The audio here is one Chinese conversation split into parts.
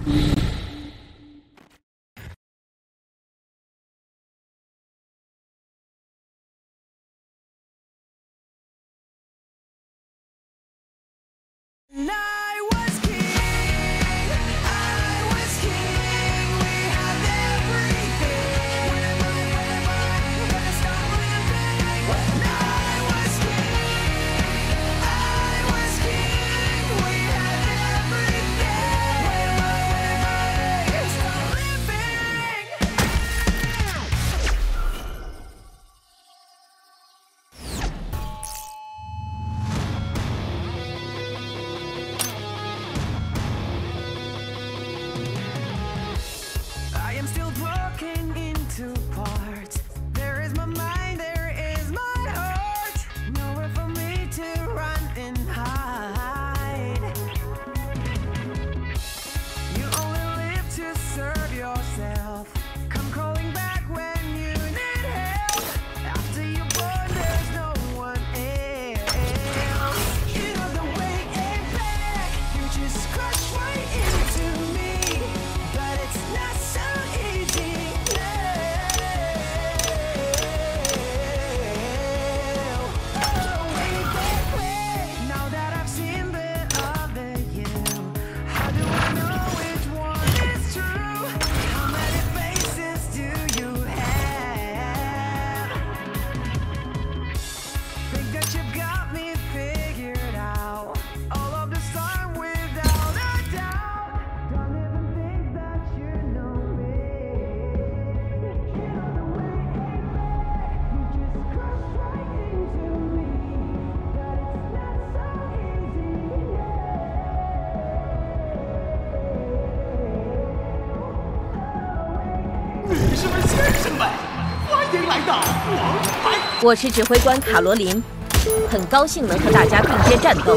我是指挥官卡罗琳，很高兴能和大家并肩战斗。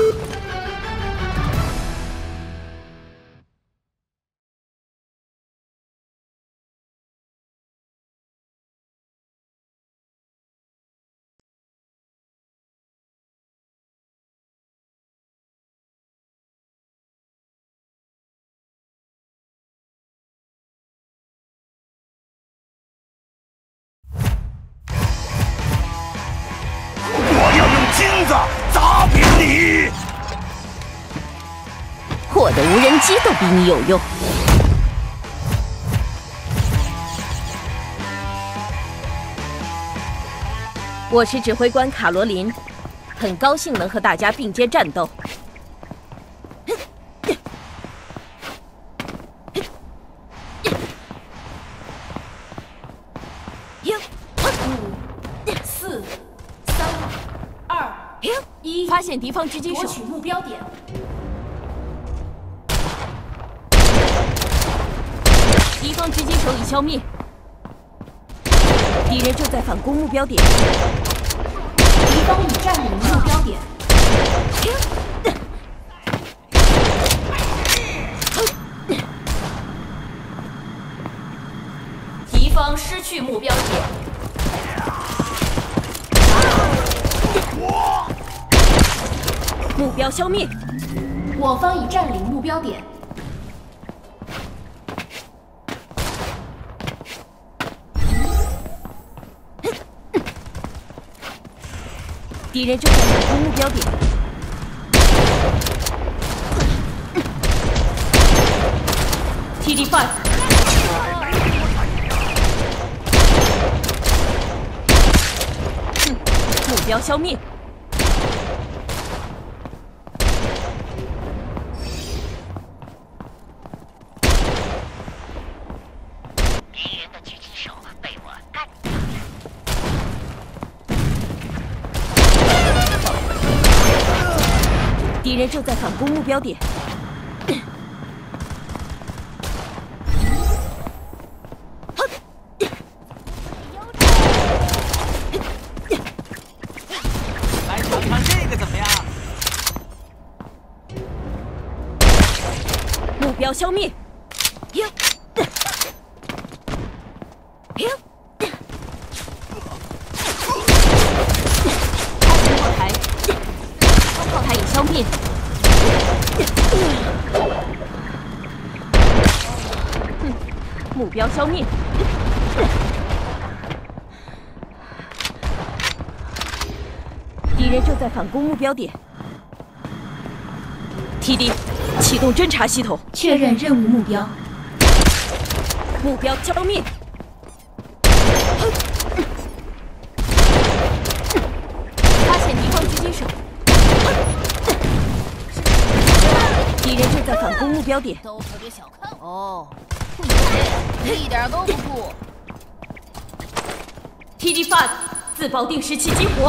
金子砸扁你！ 我的无人机都比你有用。我是指挥官卡罗琳，很高兴能和大家并肩战斗。发现敌方狙击手， 夺取目标点。 敌方狙击手已消灭，敌人正在反攻目标点。 敌方已占领目标点。敌方失去目标点。 目标消灭， 我方已占领目标点。 敌人正在反攻目标点。TD5， 目标消灭。 敌人正在反攻目标点。 来尝尝这个怎么样？ 目标消灭。炮台，炮台已消灭。 目标消灭。敌人正在反攻目标点。TD， 启动侦察系统， 确认任务目标。 目标消灭。发现敌方狙击手。敌人正在反攻目标点。 都可别小看我哦，一点都不酷。 TD5 自保定时期激活。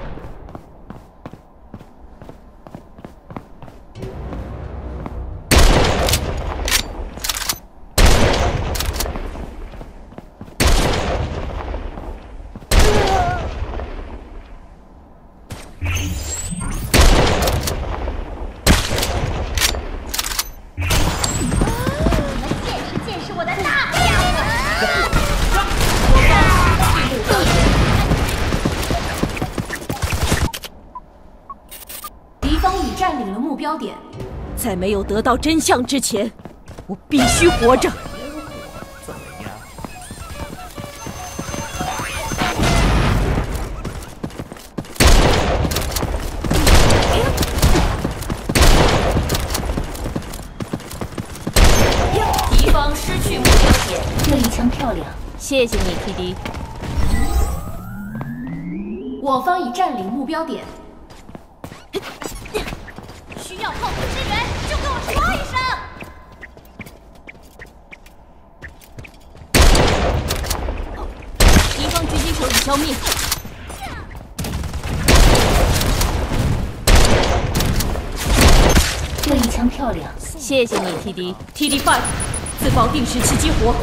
占领了目标点， 在没有得到真相之前，我必须活着。 怎么样？ 敌方失去目标点， 这一枪漂亮， 谢谢你 ，TD。 我方已占领目标点。 需要炮火支援，就跟我说一声。 敌方狙击手已消灭。 这一枪漂亮， 谢谢你 ，TD。TD5 自保定时期激活。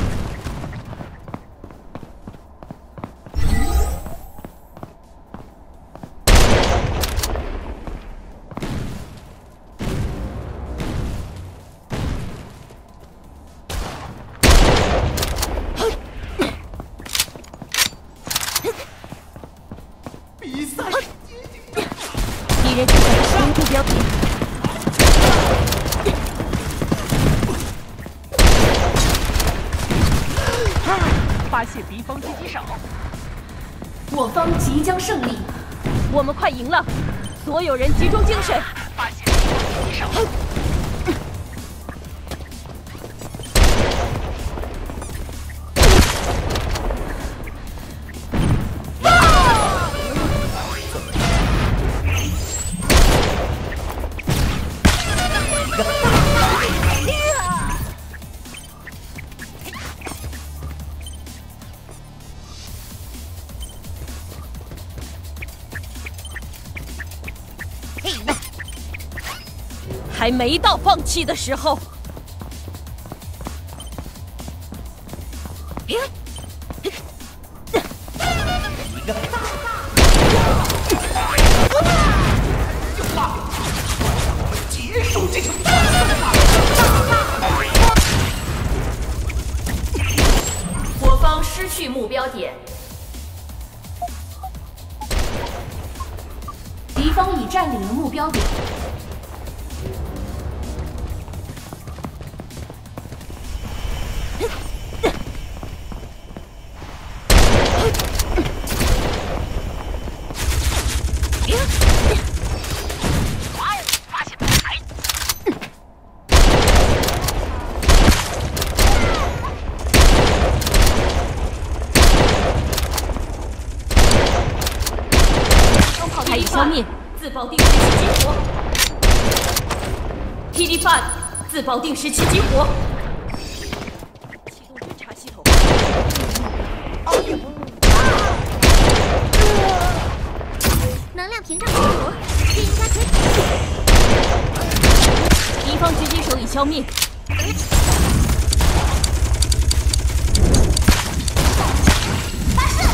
敌人正在反攻目标点。 发现敌方狙击手， 我方即将胜利， 我们快赢了！所有人集中精神！ 发现敌方狙击手。 还没到放弃的时候。 结束这场我方失去目标点， 敌方已占领了目标点。 发现盾牌。 炮台已消灭，自保定时期激活。TD5 自保定时期激活。启动侦察系统。 能量屏障激活，这应该可以。 敌方狙击手已消灭。 发射！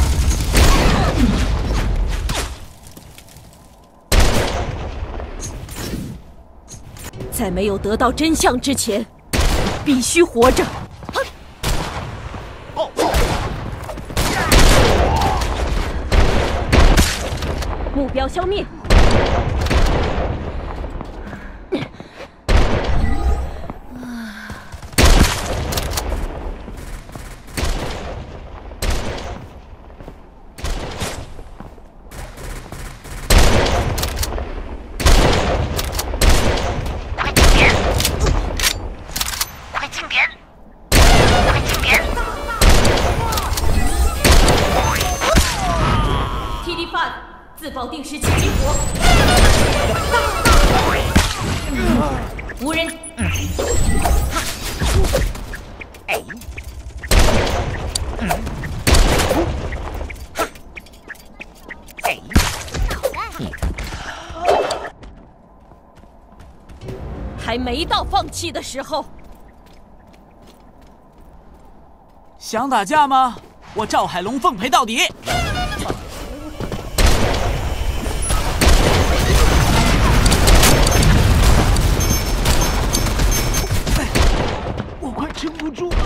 在没有得到真相之前，我必须活着。目标消灭。 还没到放弃的时候。 想打架吗？我赵海龙奉陪到底。我快撑不住了。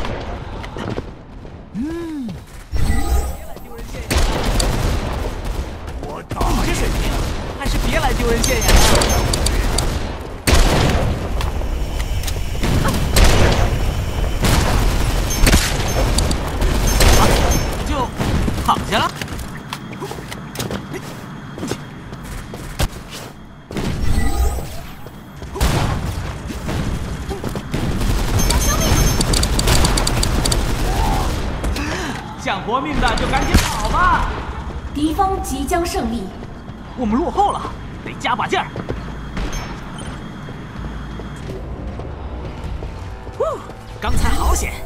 我打这水平，还是别来丢人现眼了。就躺下了。想活命的就赶紧跑吧！ 敌方即将胜利， 我们落后了，得加把劲儿。刚才好险！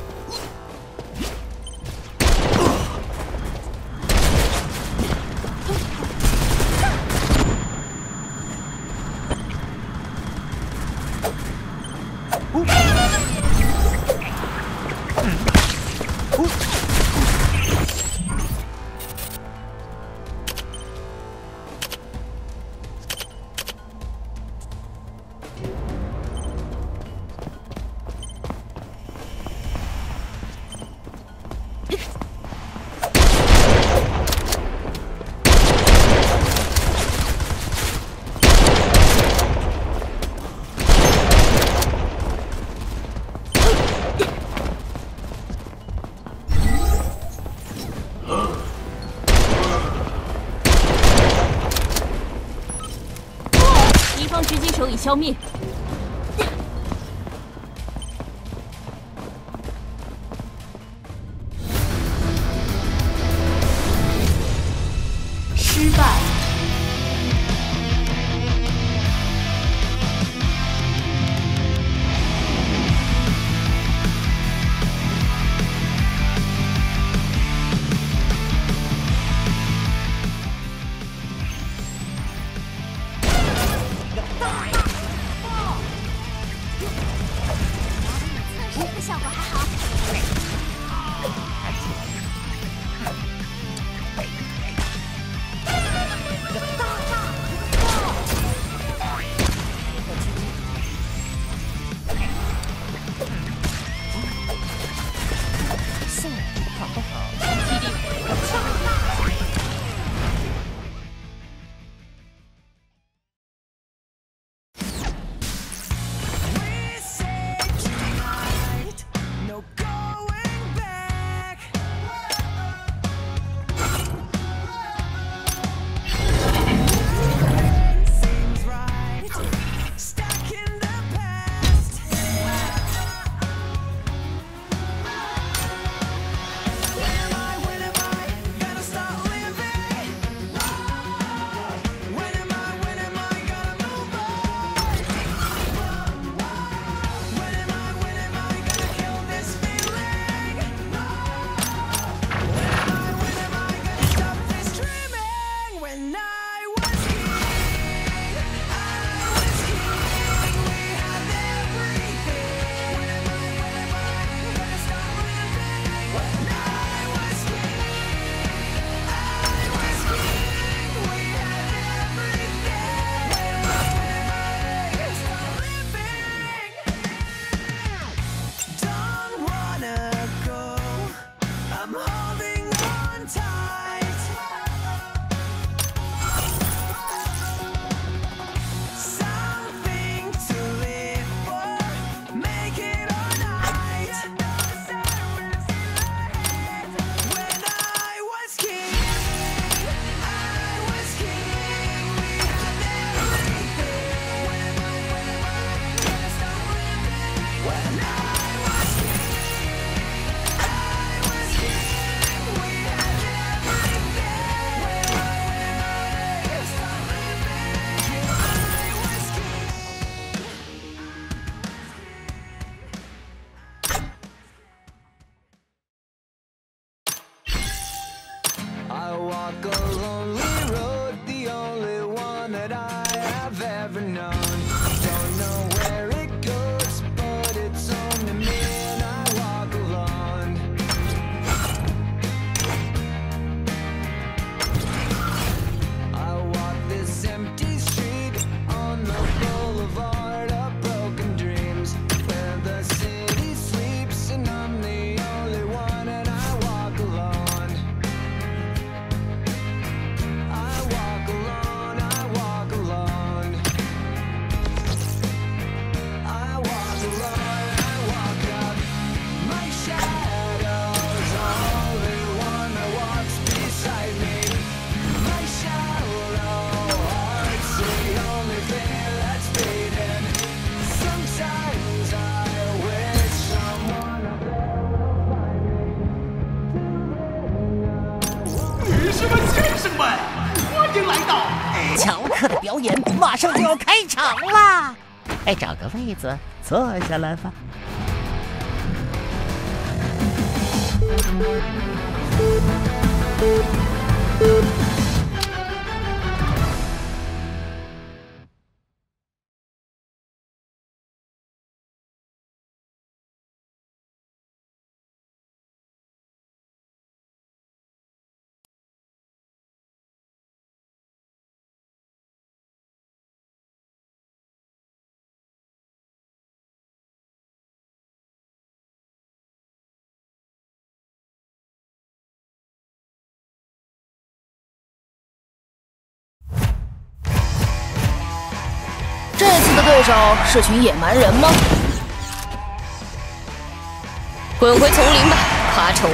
敌方狙击手已消灭。 失败。 上就要开场啦！哎，找个位子坐下来吧。 这次的对手是群野蛮人吗？滚回丛林吧，爬虫！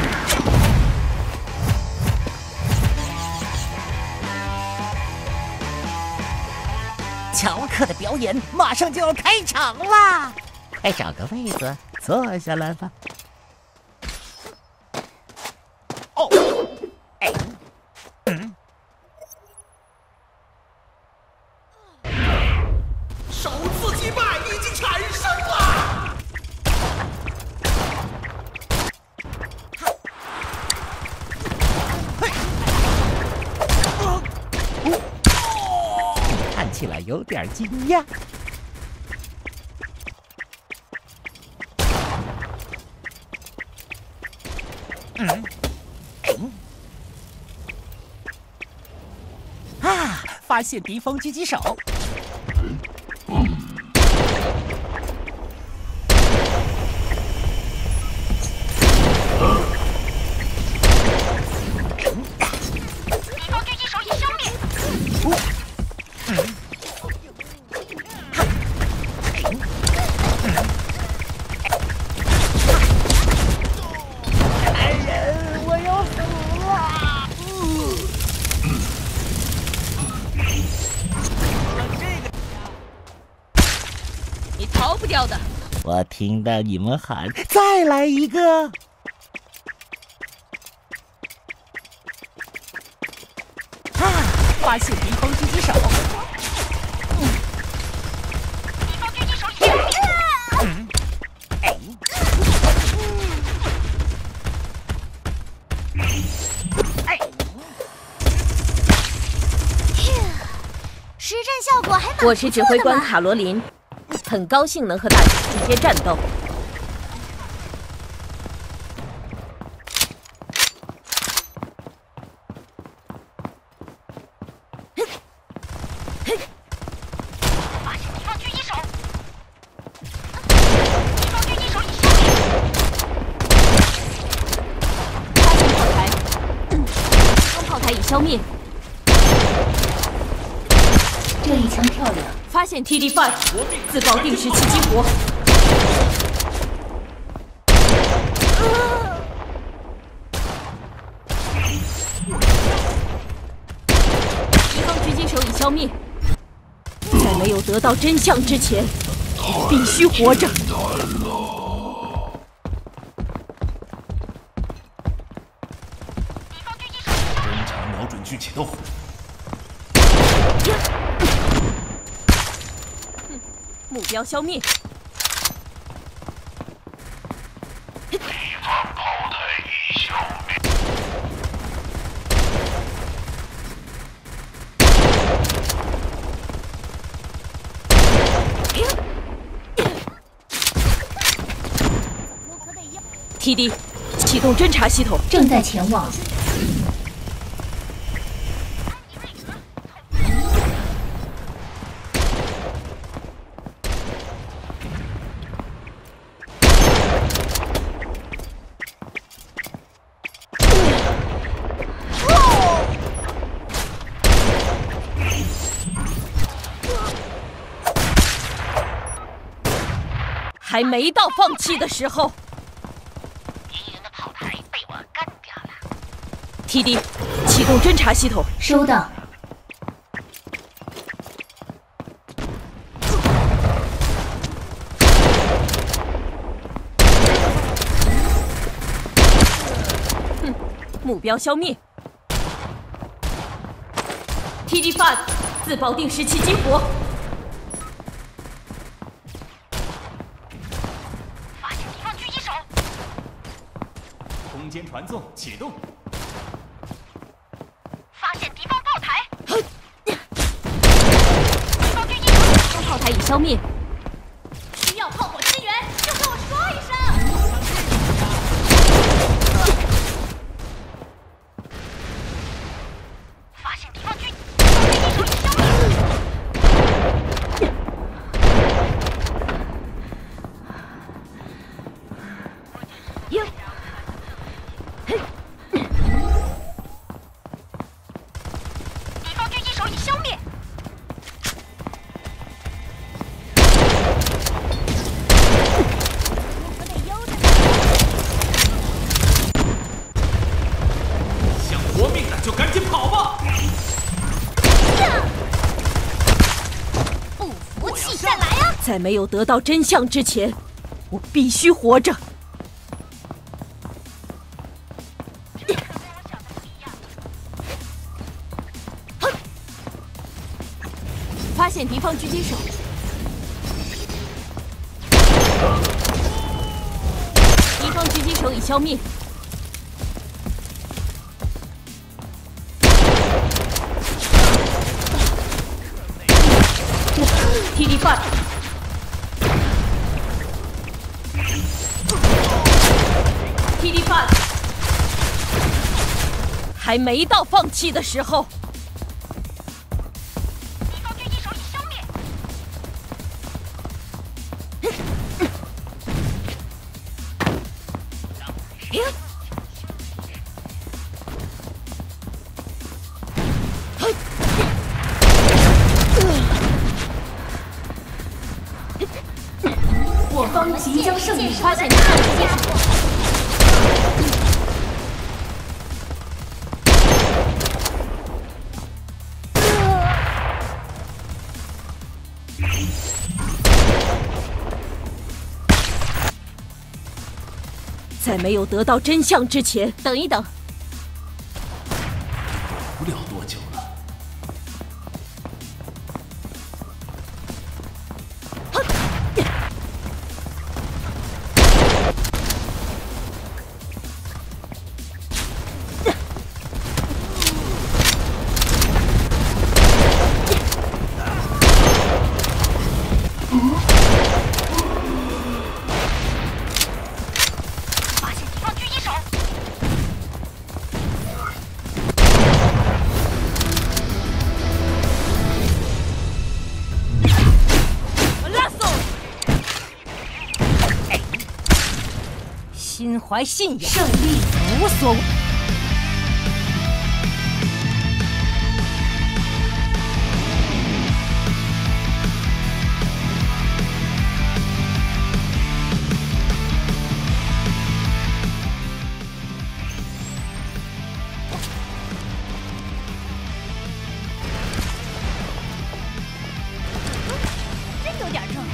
乔克的表演马上就要开场啦！哎，找个位子坐下来吧。哦，哎， 首次击败已经产生了。 看起来有点惊讶。发现敌方狙击手。 敌方狙击手已消灭。 你逃不掉的。 我听到你们喊，再来一个。 发现敌方狙击手。 敌方狙击手已消灭。 实战效果还蛮不错的嘛。 我是指挥官卡罗琳，很高兴能和大家直接战斗。 发现敌方狙击手。敌方狙击手已消灭。 发现炮台，敌方炮台已消灭。 这一枪漂亮。 发现 TD5， 自爆定时器激活。敌方狙击手已消灭。在没有得到真相之前，你必须活着。 侦察瞄准区启动。 目标消灭。 敌方炮台已消灭。 TD， 启动侦察系统， 正在前往。 还没到放弃的时候。 敌人的炮台被我干掉了。 TD， 启动侦察系统， 收到。 目标消灭。TD5， 自爆定时器激活。 间传送启动。 发现敌方炮台，敌方狙击手， 炮台已消灭。 需要炮火支援，就和我说一声。发现敌方狙击手已消灭。 哟，嘿， 敌方狙击手已消灭。 想活命的就赶紧跑吧！ 不服气再来啊！ 在没有得到真相之前，我必须活着。发现敌方狙击手，敌方狙击手已消灭。TD5，还没到放弃的时候。 敌方狙击手已消灭。我方即将胜利， 发现敌方狙击手。在没有得到真相之前，等一等。 不了多久了。 发现敌方狙击手。 拉松，心怀信仰，胜利无所谓。 真有点正。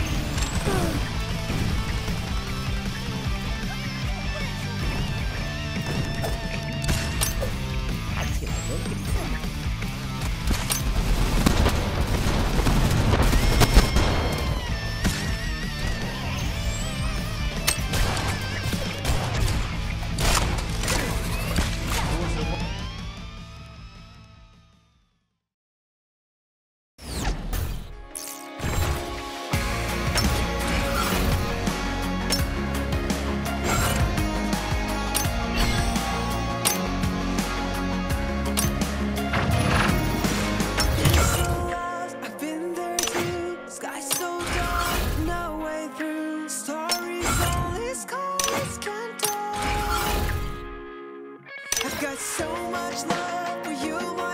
I've been there too. Sky so dark, no way through. Stories only scholars can tell. I've got so much love for you, my